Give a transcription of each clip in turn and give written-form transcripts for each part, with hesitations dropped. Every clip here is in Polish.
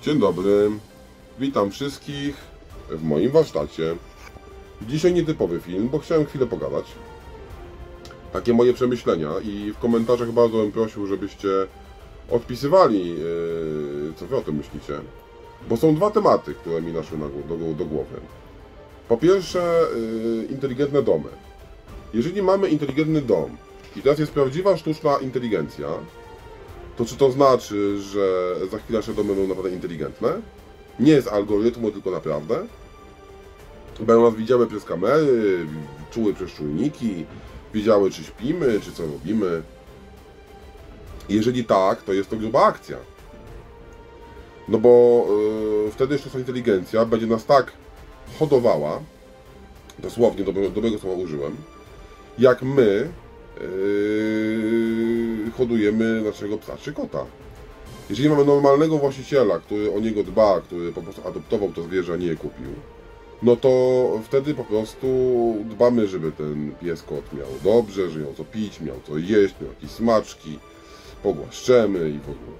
Dzień dobry, witam wszystkich w moim warsztacie. Dzisiaj nietypowy film, bo chciałem chwilę pogadać. Takie moje przemyślenia i w komentarzach bardzo bym prosił, żebyście odpisywali, co wy o tym myślicie. Bo są dwa tematy, które mi naszły do głowy. Po pierwsze, inteligentne domy. Jeżeli mamy inteligentny dom i teraz jest prawdziwa sztuczna inteligencja, to czy to znaczy, że za chwilę nasze domy będą naprawdę inteligentne? Nie z algorytmu, tylko naprawdę? Będą nas widziały przez kamery, czuły przez czujniki, wiedziały, czy śpimy, czy co robimy. Jeżeli tak, to jest to gruba akcja. No bo wtedy sztuczna inteligencja będzie nas tak hodowała, dosłownie dobrego słowa użyłem, jak my hodujemy naszego psa czy kota. Jeżeli mamy normalnego właściciela, który o niego dba, który po prostu adoptował to zwierzę, a nie je kupił, no to wtedy po prostu dbamy, żeby ten pies, kot miał dobrze, że miał co pić, miał co jeść, miał jakieś smaczki, pogłaszczemy i w ogóle.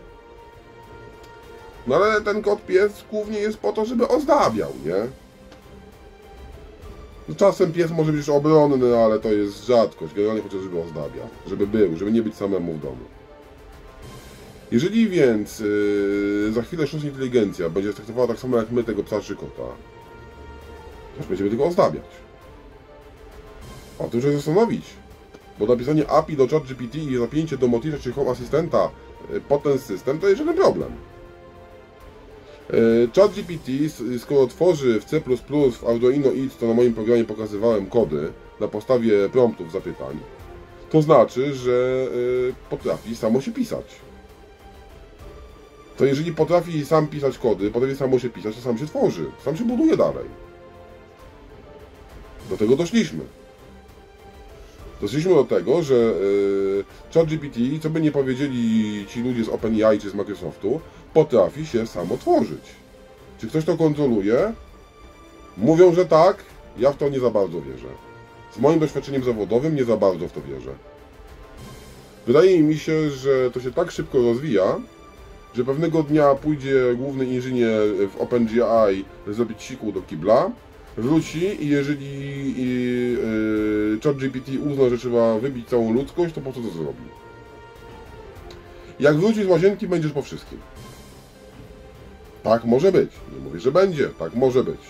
No ale ten kot, pies głównie jest po to, żeby ozdabiał, nie? No czasem pies może być już obronny, ale to jest rzadkość. Generalnie chodzi, żeby ozdabiał, żeby był, żeby nie być samemu w domu. Jeżeli więc za chwilę sztuczna inteligencja będzie traktowała tak samo jak my tego psa czy kota, to będziemy tylko ozdabiać. O tym trzeba się zastanowić. Bo napisanie API do ChatGPT i zapięcie do Motisha czy Home Assistanta pod ten system to jest żaden problem. ChatGPT, skoro tworzy w C++, w Arduino X, to na moim programie pokazywałem kody na podstawie promptów zapytań, to znaczy, że potrafi samo się pisać. To jeżeli potrafi sam pisać kody, potrafi samo się pisać, to sam się tworzy, sam się buduje dalej. Do tego doszliśmy. Doszliśmy do tego, że ChatGPT, co by nie powiedzieli ci ludzie z OpenAI czy z Microsoftu, potrafi się samo tworzyć. Czy ktoś to kontroluje? Mówią, że tak. Ja w to nie za bardzo wierzę. Z moim doświadczeniem zawodowym nie za bardzo w to wierzę. Wydaje mi się, że to się tak szybko rozwija, że pewnego dnia pójdzie główny inżynier w OpenAI zrobić siku do kibla, wróci i jeżeli ChatGPT uzna, że trzeba wybić całą ludzkość, to po co to zrobi? Jak wróci z łazienki, będziesz po wszystkim. Tak może być. Nie mówię, że będzie. Tak może być.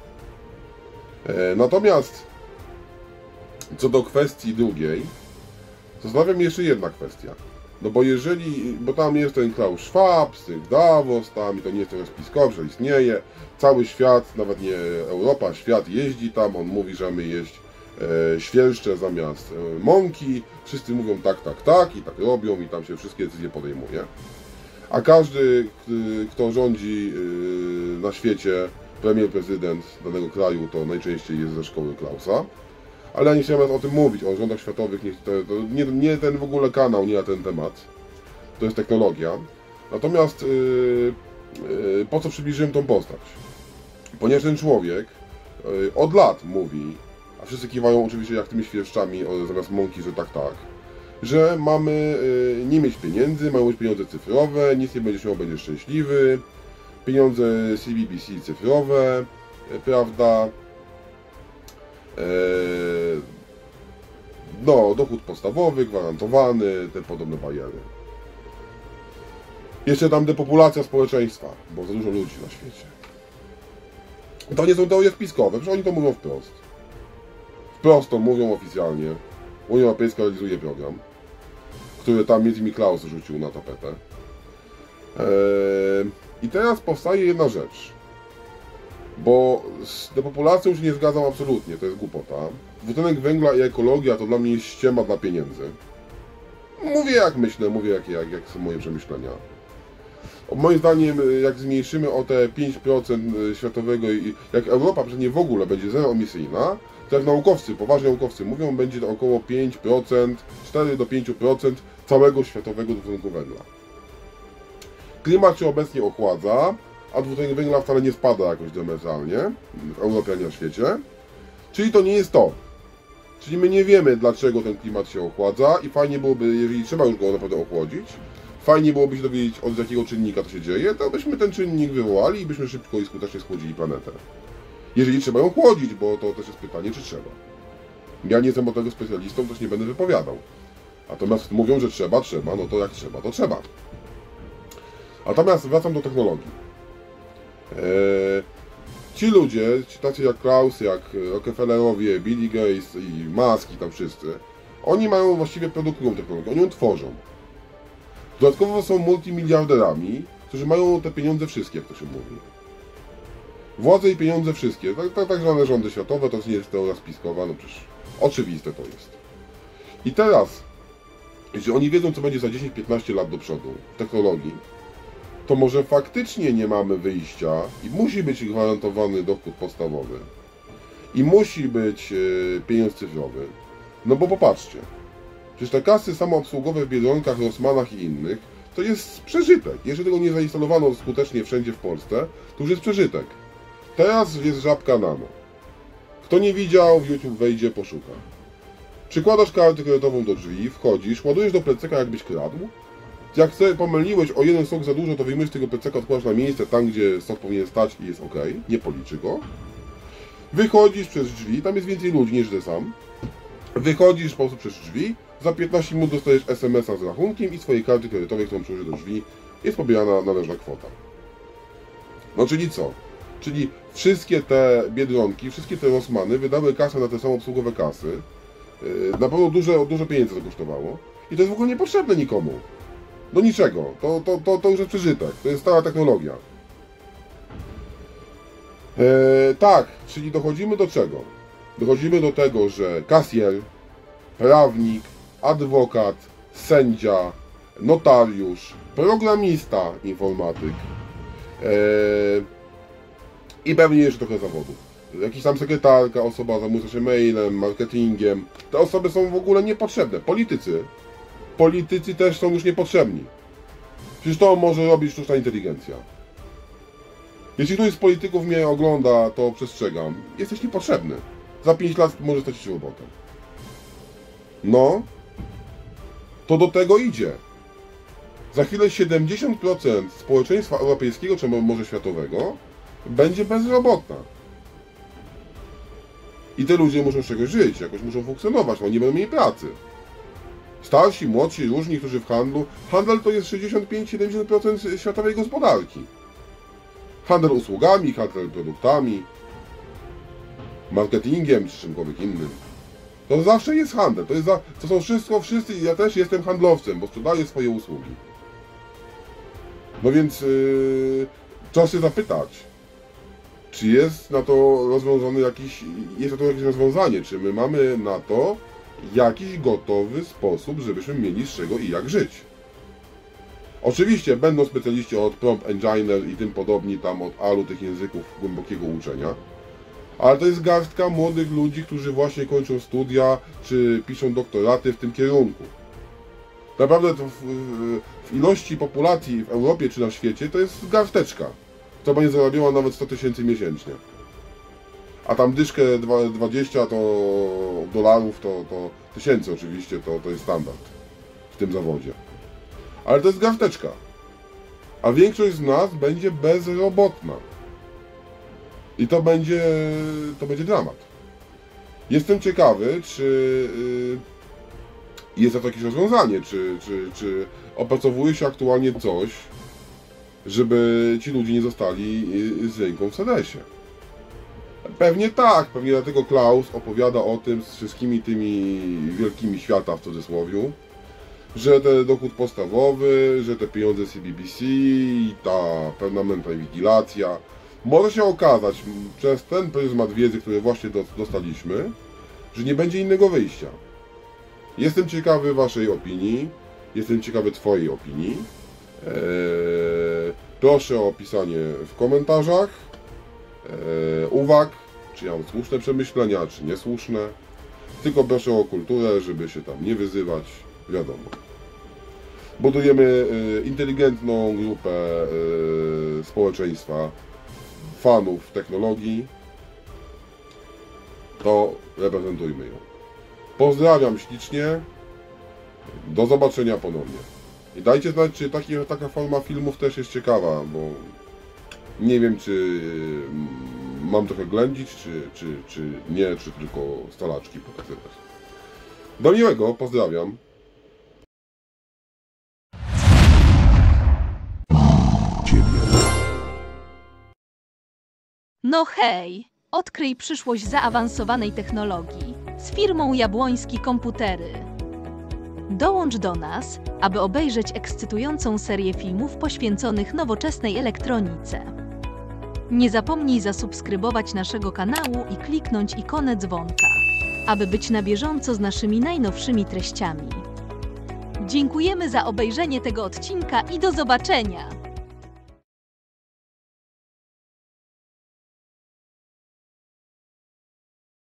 Natomiast co do kwestii drugiej, zastanawia mnie jeszcze jedna kwestia. No bo jeżeli, bo tam jest ten Klaus Schwab, Davos, tam i to nie jest teraz spiskowcze, istnieje. Cały świat, nawet nie Europa, świat jeździ tam, on mówi, że mamy jeść świerszcze zamiast mąki. Wszyscy mówią tak, tak, tak i tak robią i tam się wszystkie decyzje podejmuje. A każdy, kto rządzi na świecie, premier, prezydent danego kraju, to najczęściej jest ze szkoły Klausa. Ale ja nie chciałem o tym mówić, o rządach światowych, to nie ten w ogóle kanał, nie na ten temat. To jest technologia. Natomiast po co przybliżyłem tą postać? Ponieważ ten człowiek od lat mówi, a wszyscy kiwają oczywiście jak tymi świerszczami zamiast mąki, że tak, tak, że mamy nie mieć pieniędzy, mamy mieć pieniądze cyfrowe, nic nie będziesz miał, będziesz szczęśliwy, pieniądze CBBC cyfrowe, prawda, no, dochód podstawowy, gwarantowany, te podobne bariery. Jeszcze tam depopulacja społeczeństwa, bo za dużo ludzi na świecie. To nie są teorie spiskowe, przecież oni to mówią wprost. Wprost to mówią oficjalnie. Unia Europejska realizuje program, który tam między innymi Klaus rzucił na tapetę. I teraz powstaje jedna rzecz. Bo z depopulacją się nie zgadzam absolutnie, to jest głupota. Dwutlenek węgla i ekologia to dla mnie jest ściema dla pieniędzy. Mówię jak myślę, mówię jak są moje przemyślenia. Moim zdaniem, jak zmniejszymy o te 5% światowego i jak Europa przecież w ogóle będzie zeroemisyjna, to jak naukowcy, poważni naukowcy mówią, będzie to około 5%, 4 do 5% całego światowego dwutlenku węgla. Klimat się obecnie ochładza, a dwutlenek węgla wcale nie spada jakoś diametralnie w Europie, ani na świecie. Czyli to nie jest to. Czyli my nie wiemy, dlaczego ten klimat się ochładza i fajnie byłoby, jeżeli trzeba już go naprawdę ochłodzić, fajnie byłoby się dowiedzieć, od jakiego czynnika to się dzieje, to byśmy ten czynnik wywołali i byśmy szybko i skutecznie schłodzili planetę. Jeżeli trzeba ją chłodzić, bo to też jest pytanie, czy trzeba. Ja nie jestem od tego specjalistą, też nie będę wypowiadał. Natomiast mówią, że trzeba, no to jak trzeba, to trzeba. Natomiast wracam do technologii. Ci ludzie, tacy jak Klaus, jak Rockefellerowie, Billy Gates i Musk i tam wszyscy, oni mają właściwie produkują technologię, oni ją tworzą. Dodatkowo są multimiliarderami, którzy mają te pieniądze wszystkie, jak to się mówi. Władze i pieniądze wszystkie, tak zwane rządy światowe, to nie jest teoria spiskowa, no przecież oczywiste to jest. I teraz, jeśli oni wiedzą, co będzie za 10-15 lat do przodu w technologii, to może faktycznie nie mamy wyjścia i musi być gwarantowany dochód podstawowy. I musi być pieniądz cyfrowy. No bo popatrzcie, przecież te kasy samoobsługowe w Biedronkach, Rossmannach i innych, to jest przeżytek. Jeżeli tego nie zainstalowano skutecznie wszędzie w Polsce, to już jest przeżytek. Teraz jest żabka nano. Kto nie widział, w YouTube wejdzie, poszuka. Przykładasz kartę kredytową do drzwi, wchodzisz, ładujesz do plecaka, jakbyś kradł. Jak pomyliłeś o jeden sok za dużo, to wyjmujesz z tego plecaka, odkładasz na miejsce, tam gdzie sok powinien stać i jest ok, nie policzy go. Wychodzisz przez drzwi, tam jest więcej ludzi niż ty sam. Wychodzisz po prostu przez drzwi, za 15 minut dostajesz SMS-a z rachunkiem i swojej karty kredytowej, którą przyłożysz do drzwi, jest pobierana należna kwota. No czyli co? Czyli wszystkie te Biedronki, wszystkie te Rossmany wydały kasę na te samoobsługowe kasy. Na pewno dużo pieniędzy to kosztowało. I to jest w ogóle niepotrzebne nikomu. Do niczego. To już jest przeżytek. To jest stała technologia. Tak, czyli dochodzimy do czego? Dochodzimy do tego, że kasjer, prawnik, adwokat, sędzia, notariusz, programista, informatyk i pewnie jeszcze trochę zawodów. Jakiś tam sekretarka, osoba zajmująca się mailem, marketingiem. Te osoby są w ogóle niepotrzebne. Politycy też są już niepotrzebni. Przecież to może robić sztuczna inteligencja. Jeśli ktoś z polityków mnie ogląda, to przestrzegam. Jesteś niepotrzebny. Za 5 lat może stracić robotę. No, to do tego idzie. Za chwilę 70% społeczeństwa europejskiego, czy może światowego, będzie bezrobotna. I te ludzie muszą z czegoś żyć, jakoś muszą funkcjonować, no nie będą mieli pracy. Starsi, młodsi, różni, którzy w handlu. Handel to jest 65-70% światowej gospodarki. Handel usługami, handel produktami, marketingiem czy czymkolwiek innym. To zawsze jest handel. To są wszyscy, ja też jestem handlowcem, bo sprzedaję swoje usługi. No więc trzeba się zapytać, czy jest na to rozwiązane jakieś rozwiązanie, czy my mamy na to jakiś gotowy sposób, żebyśmy mieli z czego i jak żyć. Oczywiście będą specjaliści od Prompt Engineer i tym podobni, tam od ALU, tych języków głębokiego uczenia, ale to jest garstka młodych ludzi, którzy właśnie kończą studia, czy piszą doktoraty w tym kierunku. Naprawdę to w ilości populacji w Europie czy na świecie to jest garsteczka, która będzie zarabiała nawet 100 000 miesięcznie. A tam dyszkę 20 to dolarów, to tysięcy oczywiście, to jest standard w tym zawodzie. Ale to jest garsteczka. A większość z nas będzie bezrobotna. I to będzie dramat. Jestem ciekawy, czy jest to jakieś rozwiązanie, czy opracowuje się aktualnie coś, żeby ci ludzie nie zostali z ręką w sedesie. Pewnie tak, pewnie dlatego Klaus opowiada o tym z wszystkimi tymi wielkimi świata w cudzysłowiu, że ten dochód podstawowy, że te pieniądze CBBC i ta permanentna inwigilacja. Może się okazać przez ten pryzmat wiedzy, który właśnie dostaliśmy, że nie będzie innego wyjścia. Jestem ciekawy waszej opinii, jestem ciekawy twojej opinii. Proszę o pisanie w komentarzach uwag, czy ja mam słuszne przemyślenia, czy niesłuszne. Tylko proszę o kulturę, żeby się tam nie wyzywać, wiadomo. Budujemy inteligentną grupę społeczeństwa, fanów technologii, to reprezentujmy ją. Pozdrawiam ślicznie, do zobaczenia ponownie. I dajcie znać, czy taka forma filmów też jest ciekawa, bo nie wiem, czy mam trochę ględzić, czy nie, czy tylko stalaczki pokazywać. Do miłego, pozdrawiam. No hej! Odkryj przyszłość zaawansowanej technologii z firmą Jabłoński Komputery. Dołącz do nas, aby obejrzeć ekscytującą serię filmów poświęconych nowoczesnej elektronice. Nie zapomnij zasubskrybować naszego kanału i kliknąć ikonę dzwonka, aby być na bieżąco z naszymi najnowszymi treściami. Dziękujemy za obejrzenie tego odcinka i do zobaczenia!